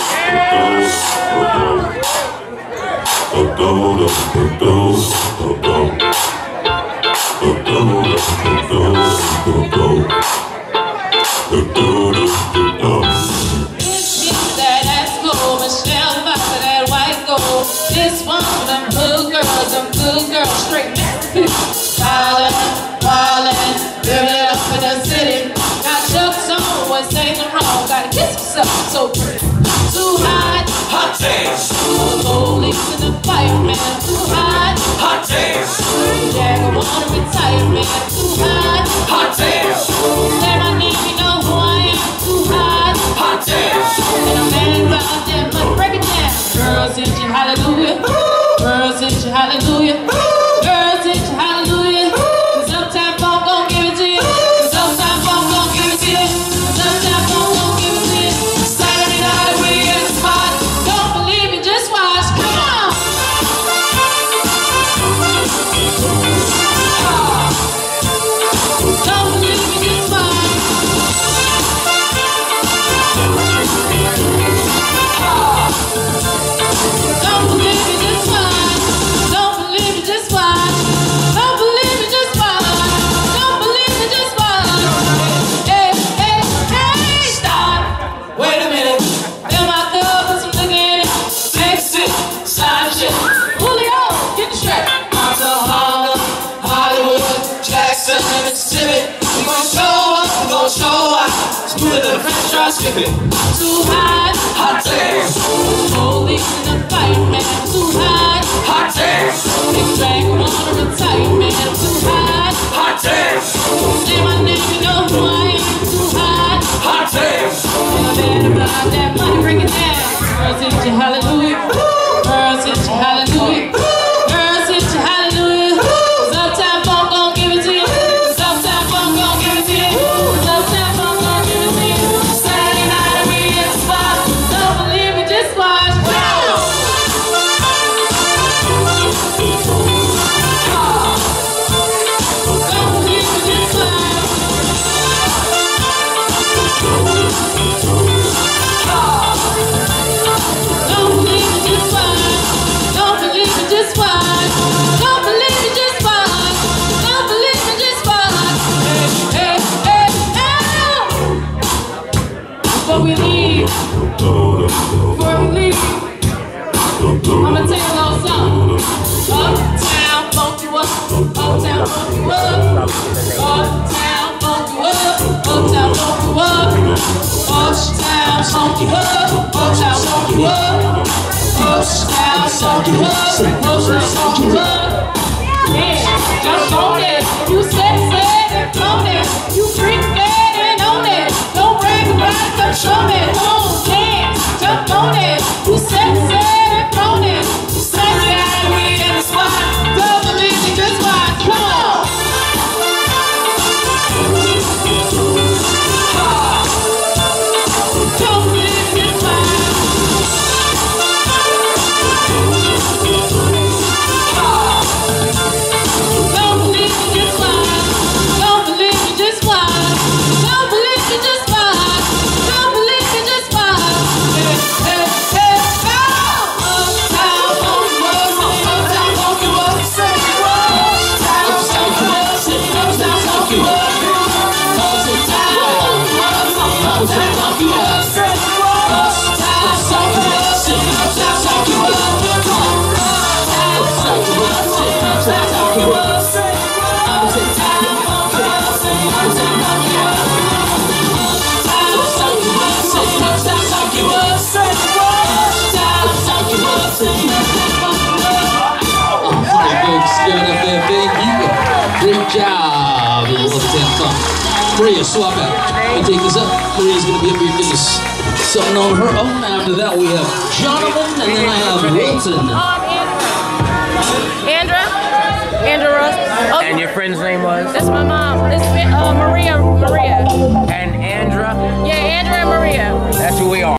This one for them good girls, straight masterpieces. Wildin', living it up in the city. Got Chuck's on, what's ain't wrong? Gotta kiss myself, so pretty. Too hot, hot dance. Too police and the fireman. Too hot, hot dance. Yeah, I wanna retire, man. Too hot, hot dance. Say my name, you know who I am. Too hot, hot dance. And I'm mad about that money, break it down. Girls, hit you, hallelujah. Girls, hit you, hallelujah. Girls, hit you, hallelujah. Cause Uptown funk gon' give it to you. Cause Uptown funk gon' give it to you. Cause Uptown funk gon' give it to you. Saturday night we in the spot. Don't believe me, just watch. Come on. Don't believe me, just watch. Don't believe me, just watch. Don't believe me, just watch. Don't believe me, just watch. Don't believe me, just watch. Hey, hey, hey, stop. Wait a minute. Fill my cup with some liquor in it. Mix it, slime shit. Julio, get the strap. Oklahoma, Hollywood, Jackson, Mississippi. We gon' show up, we gon' show out. Smoother than a French fry skipping. Too hot, hot dance. Police and the fireman. Too hot, hot dance. Big drag, wanna retire, man. Too hot, hot dance. Say my name, you know who I am. Too hot, hot dance. And I'm mad about that money, bring it down. Girls hit you, hallelujah. Girls hit you, hallelujah. Girls hit you, hallelujah. Cause Uptown funk gon' give it to you. Cause Uptown funk gon' give it to you. Cause Uptown funk gon' give it to you. Saturday night we in the spot. Don't believe me, just watch. Wow. Don't believe me, just watch. Don't believe me, just watch. Don't believe me, just watch. Don't believe me, just watch. Don't believe me, just watch. Hey, hey, hey, before we leave, I'ma tell you a little something. Uptown funk you up. Uptown funk you up. Uptown funk you up. Uptown funk you up. Uptown funk you up. Uptown funk you up. Uptown funk you up. Uptown funk you up. Yeah, jump on it. You said, on it. You freak dead and on it. Don't brag about it, come show me. Come on, dance, jump on it. You said, on it. Saturday night we in the spot. Don't believe me, just watch. Come on. Don't believe me, just watch. Don't believe me, just watch. Don't believe me, just watch. Don't believe me, just watch. Don't believe me, just watch. Hey, hey, hey, go! Uptown funk you up. Uptown funk you up. Uptown funk you up. Uptown funk you up. Uptown funk you up. Great job, little Uptown funk. Maria, swap out. Let me take this up. Maria's gonna be up here doing something on her own. After that, we have Jonathan, and then I have Ronson. Andra Ronson. Oh, and your friend's name was? That's my mom. It's Maria. And Andra? Yeah, Andra and Maria. That's who we are.